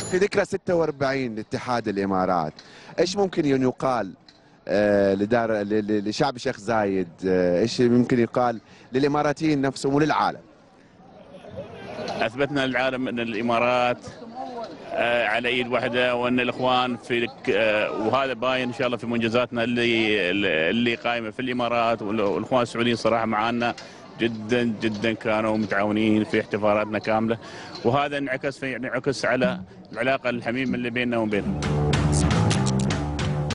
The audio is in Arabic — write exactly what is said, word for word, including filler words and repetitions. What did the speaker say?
في ذكرى ستة وأربعين لاتحاد الامارات، ايش ممكن ان يقال آه لدار لشعب الشيخ زايد؟ آه ايش ممكن يقال للاماراتيين نفسهم وللعالم؟ اثبتنا للعالم ان الامارات آه على ايد واحده، وان الاخوان في آه وهذا باين ان شاء الله في منجزاتنا اللي اللي قائمه في الامارات. والاخوان السعوديين صراحه معنا جدا جدا كانوا متعاونين في احتفالاتنا كامله، وهذا انعكس في انعكس على العلاقه الحميمه اللي بيننا وبينهم.